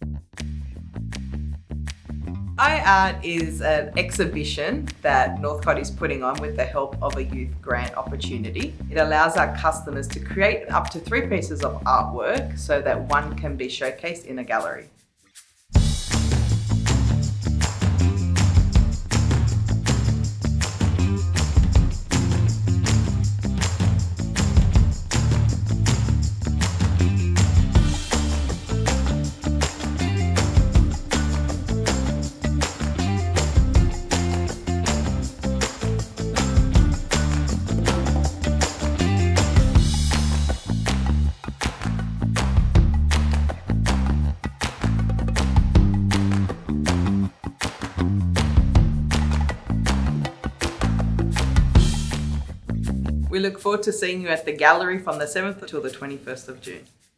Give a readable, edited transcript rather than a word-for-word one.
iArt is an exhibition that Northcott is putting on with the help of a youth grant opportunity. It allows our customers to create up to 3 pieces of artwork so that one can be showcased in a gallery. We look forward to seeing you at the gallery from the 7th till the 21st of June.